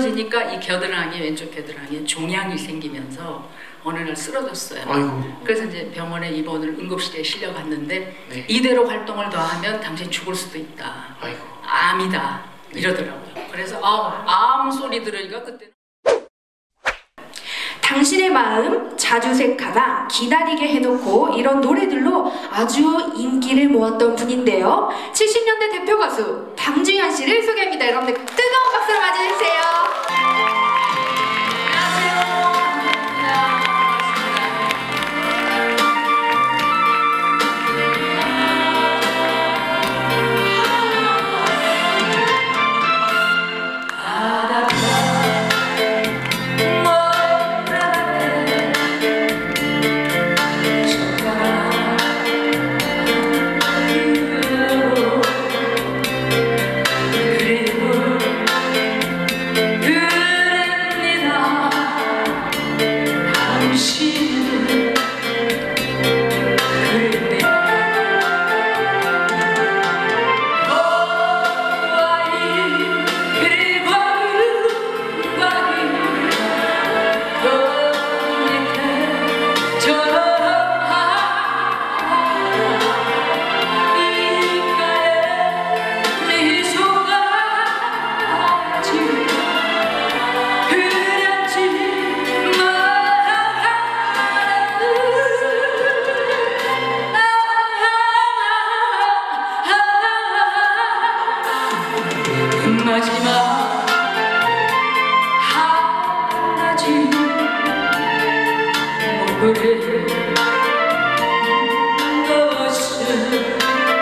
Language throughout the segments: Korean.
쓰러지니까 이 겨드랑이, 왼쪽 겨드랑이에 종양이 생기면서 어느 날 쓰러졌어요. 아이고. 그래서 이제 병원에 입원을 응급실에 실려갔는데 네. 이대로 활동을 더 하면 당신 죽을 수도 있다. 아이고. 암이다. 이러더라고요. 그래서 암 소리 들으니까 그때는 당신의 마음 자주색하다 기다리게 해놓고 이런 노래들로 아주 인기를 모았던 분인데요. 70년대 대표 가수 방주현 씨를 소개합니다. 여러분들 뜨거운 박수로 맞이해주세요. 마지막 하나지 모르는 것은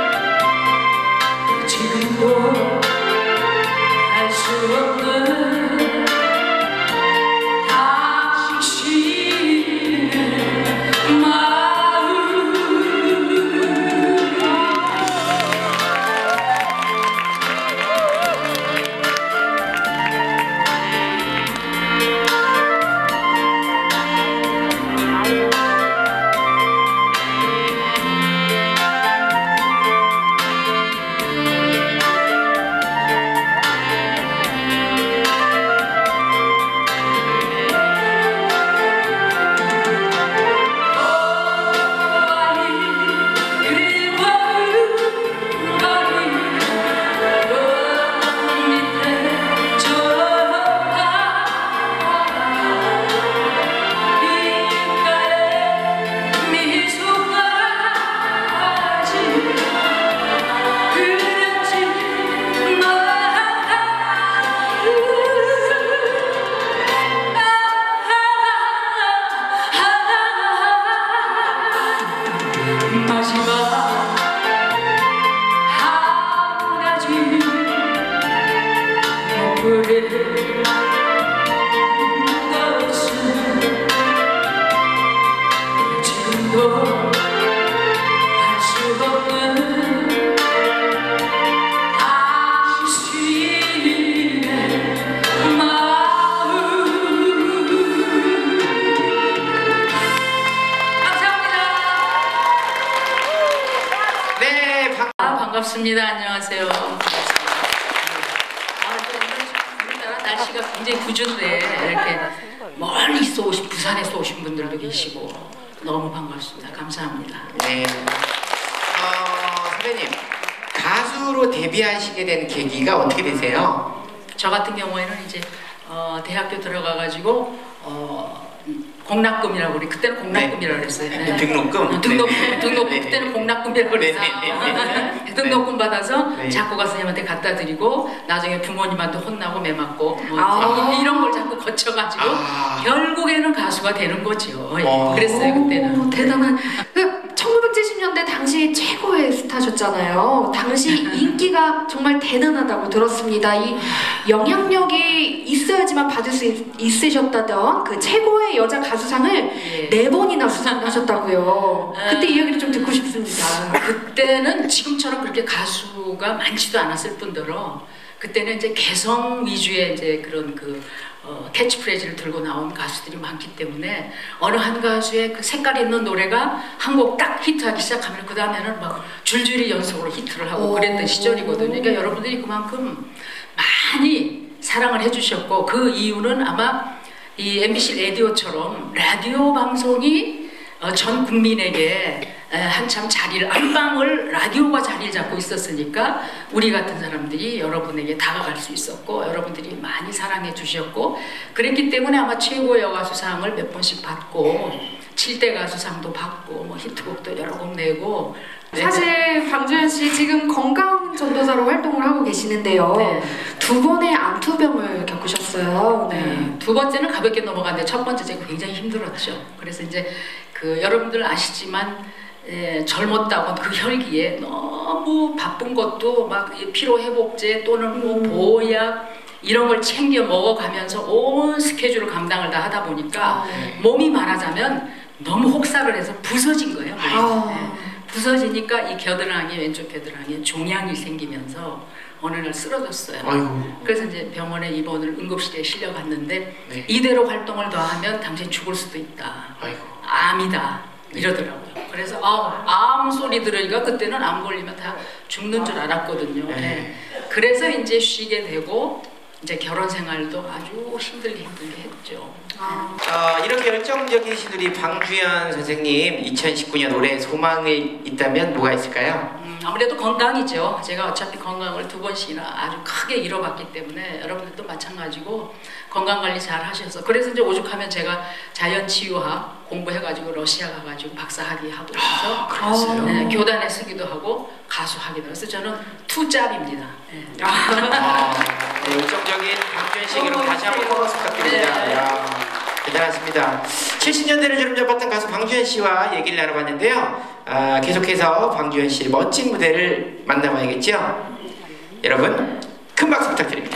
지금도 알 수 없는 당신의 마음. 마지막 하나지 모르는 것은 지금도 알 수 없는 당신의 마음. 네, 반갑습니다. 안녕하세요. 오늘따라 날씨가 굉장히 궂은데 이렇게 멀리서 오신 부산에서 오신 분들도 계시고 너무 반갑습니다. 감사합니다. 네. 선배님, 가수로 데뷔하시게 된 계기가 어떻게 되세요? 저 같은 경우에는 이제 대학교 들어가가지고 공납금이라고 우리 그때는 공납금이라고 그랬어요. 네. 등록금? 등록금, 네. 등록금 네. 그때는 공납금이라고 그랬어요. 네. 등록금 받아서 네. 작곡가 선생님한테 갖다 드리고 나중에 부모님한테 혼나고 매 맞고 뭐 이런 걸 자꾸 거쳐가지고 결국에는 가수가 되는 거죠. 그랬어요 그때는. 대단한. 1970년대 당시 최고의 스타셨잖아요. 당시 인기가 정말 대단하다고 들었습니다. 이 영향력이 있어야지만 받을 수 있으셨다던 그 최고의 여자 가수상을 4번이나 수상하셨다고요. 그때 이야기를 좀 듣고 싶습니다. 그때는 지금처럼 그렇게 가수가 많지도 않았을 뿐더러 그때는 이제 개성 위주의 이제 그런 캐치프레이즈를 들고 나온 가수들이 많기 때문에 어느 한 가수의 그 색깔 있는 노래가 한 곡 딱 히트하기 시작하면 그 다음에는 막 줄줄이 연속으로 히트를 하고 그랬던 시절이거든요. 그러니까 여러분들이 그만큼 많이 사랑을 해주셨고 그 이유는 아마 이 MBC 라디오처럼 라디오 방송이 전 국민에게 한참 자리를 안방을 라디오가 자리를 잡고 있었으니까 우리 같은 사람들이 여러분에게 다가갈 수 있었고 여러분들이 많이 사랑해 주셨고 그랬기 때문에 아마 최고의 여가수상을 몇 번씩 받고 7대 가수상도 받고 뭐 히트곡도 여러 곡 내고 사실 방주현 씨 지금 건강 전도사로 활동을 하고 계시는데요. 네. 두 번의 암투병을 겪으셨어요. 네. 두 번째는 가볍게 넘어갔는데 첫 번째 제가 굉장히 힘들었죠. 그래서 이제 그 여러분들 아시지만 젊었다고 그 혈기에 너무 바쁜 것도 막 피로회복제 또는 뭐 보약 이런 걸 챙겨 먹어가면서 온 스케줄을 감당을 다 하다 보니까 몸이 말하자면 너무 혹사를 해서 부서진 거예요. 부서지니까 이 겨드랑이 왼쪽 겨드랑이에 종양이 생기면서 어느 날 쓰러졌어요. 아이고. 그래서 이제 병원에 입원을 응급실에 실려갔는데 네. 이대로 활동을 더 하면 당신 죽을 수도 있다. 아이고. 암이다. 이러더라고요. 그래서 암 소리 들으니까 그때는 암 걸리면 다 죽는 줄 알았거든요. 네. 네. 그래서 이제 쉬게 되고 이제 결혼 생활도 아주 힘들게 했죠. 이렇게 열정적이신 우리 방주현 선생님 2019년 올해 소망이 있다면 뭐가 있을까요? 아무래도 건강이죠. 제가 어차피 건강을 2번씩이나 아주 크게 잃어봤기 때문에 여러분들도 마찬가지고 건강관리 잘 하셔서 그래서 이제 오죽하면 제가 자연치유학 공부해가지고 러시아 가가지고 박사학위 하고 있어서 그랬어요? 네, 교단에 쓰기도 하고 가수하기도 해서 저는 투잡입니다. 네. 네, 열정적인 방주현 씨에게로 다시 한번 코러스 부탁드립니다. 네. 이야, 대단하십니다. 70년대를 주름 잡았던 가수 방주현 씨와 얘기를 나눠봤는데요. 계속해서 방주현 씨의 멋진 무대를 만나봐야겠죠? 여러분 큰 박수 부탁드립니다.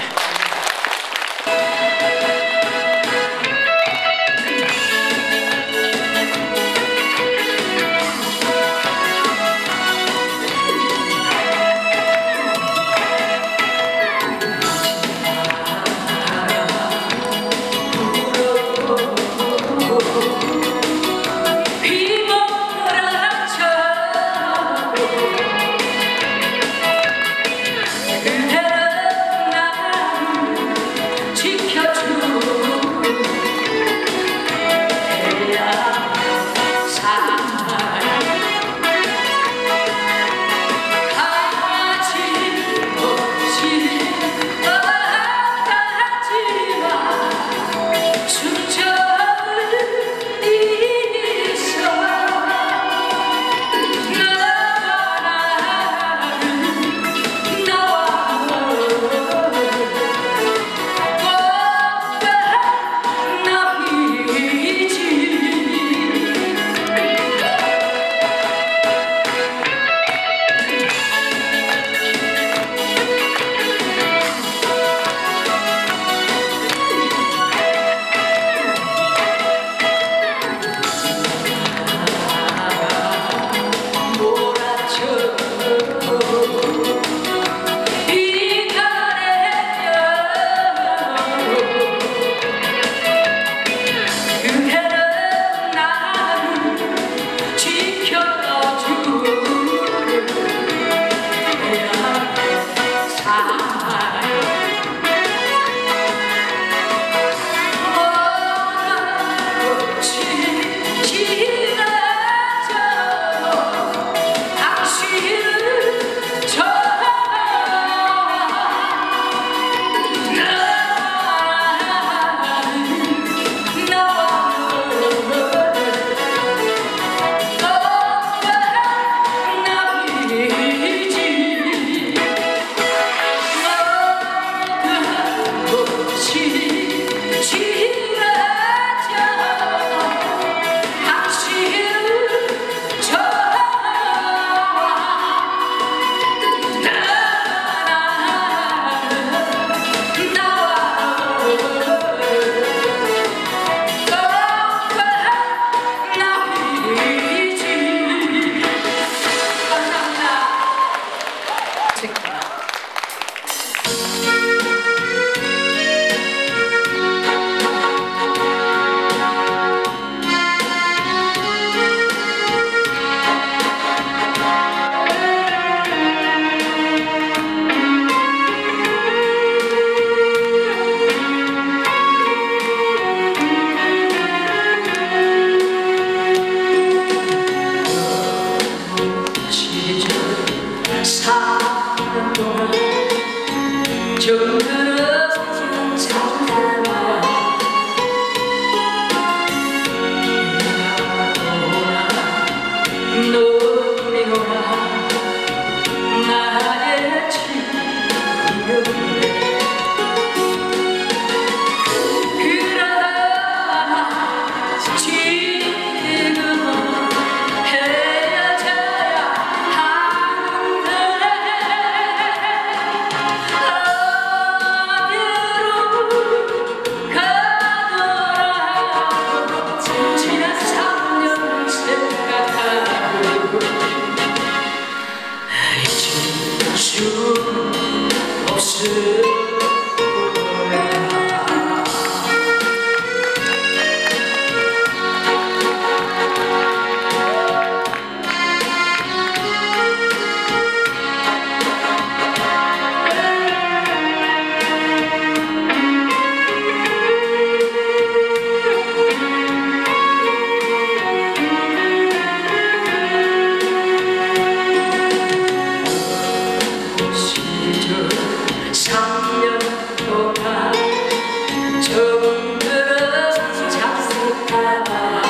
정들은 작색하다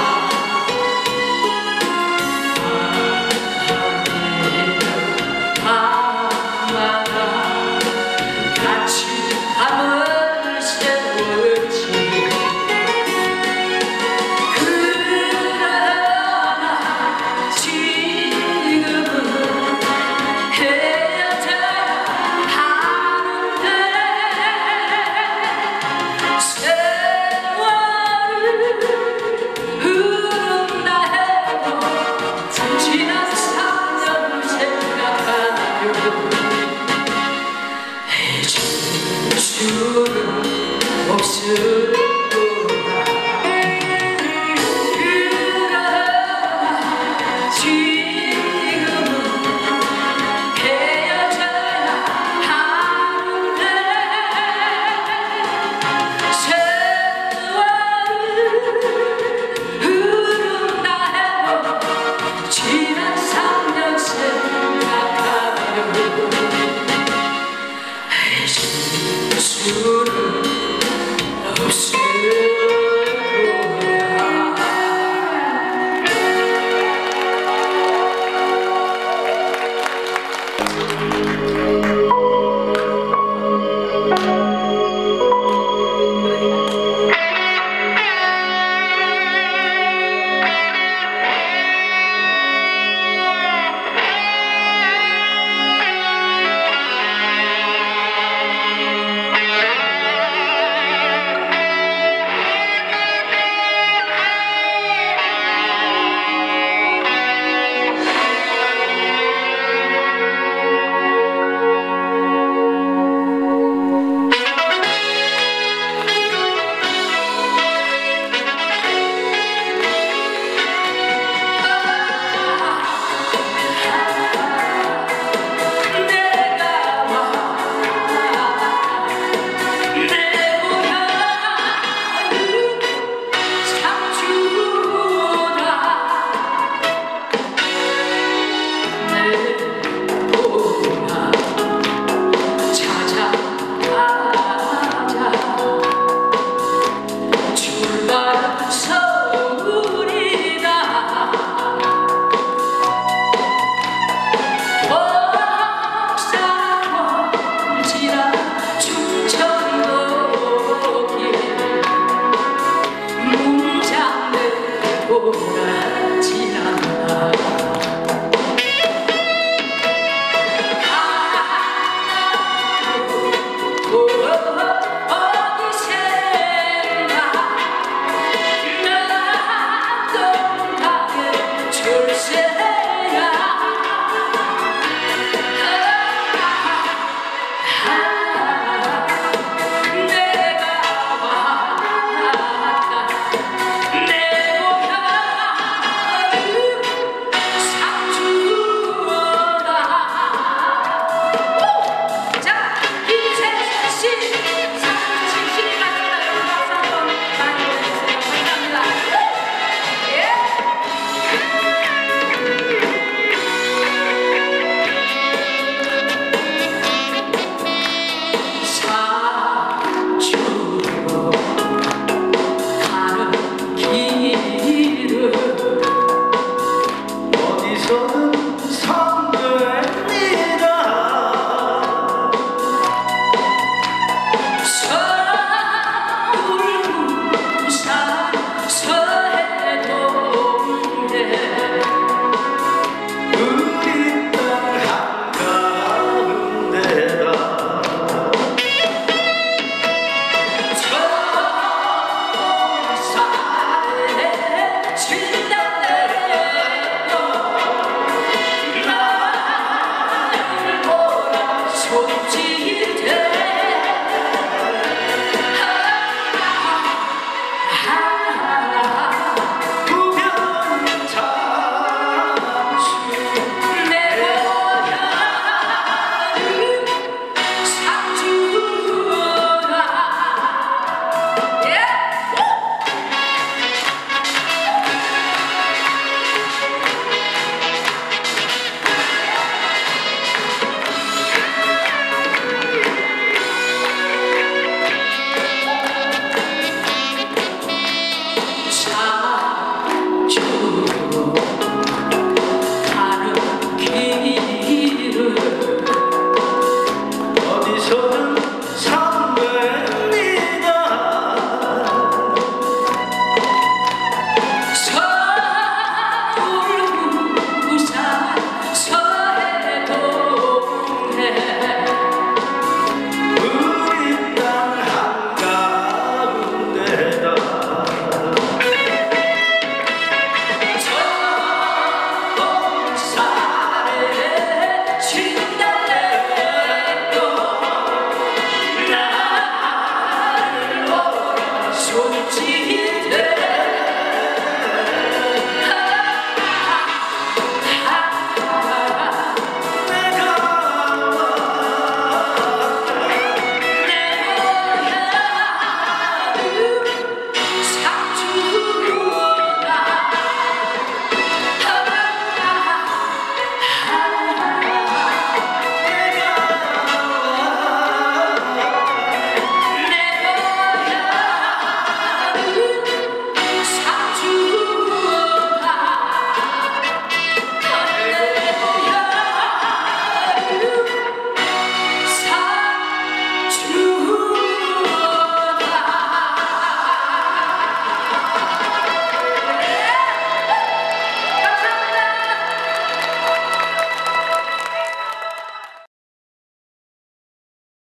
밤마다 같이 밤을 새웠지 그러나 지금은 헤어져야 하는데 세월을 흐른다 해도 지난 3년 생각하며 해줄 수는 없을